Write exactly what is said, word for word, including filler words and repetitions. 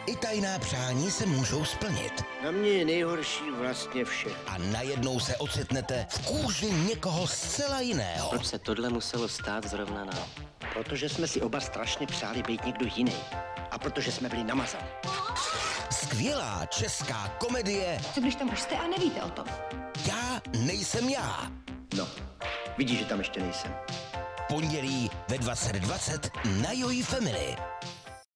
I tajná přání se můžou splnit. Na mě je nejhorší vlastně vše. A najednou se ocitnete v kůži někoho zcela jiného. Proč se tohle muselo stát zrovna nám? Protože jsme si oba strašně přáli být někdo jiný. A protože jsme byli namazaní. Skvělá česká komedie. Co když tam už jste a nevíte o tom? Já nejsem já. No, vidíš, že tam ještě nejsem. Pondělí ve dvacet dvacet na Joy Family.